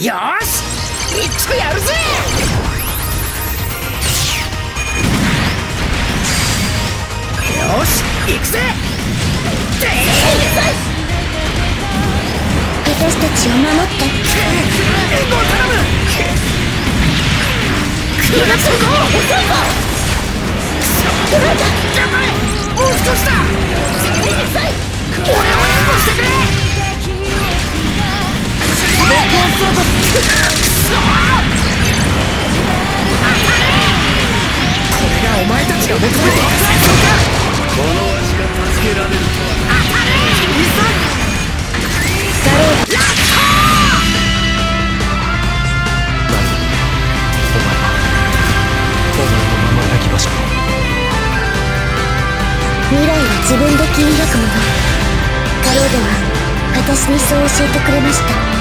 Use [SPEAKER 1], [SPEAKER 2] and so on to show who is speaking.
[SPEAKER 1] よーしいくつやるぜ。よし行くぜ。
[SPEAKER 2] 私たちを守って
[SPEAKER 1] 援護を頼む。くらつこう。頑張れ、もう少しだ。俺を援護してくれ。くそこれがお前たちが求めていた最強か。このわしが助けられるとは。当たれいさ
[SPEAKER 2] ガロー
[SPEAKER 1] ラッコ
[SPEAKER 3] お前のまま泣きましょう。
[SPEAKER 2] 未来は自分で切り開くもの。ガロードは私にそう教えてくれました。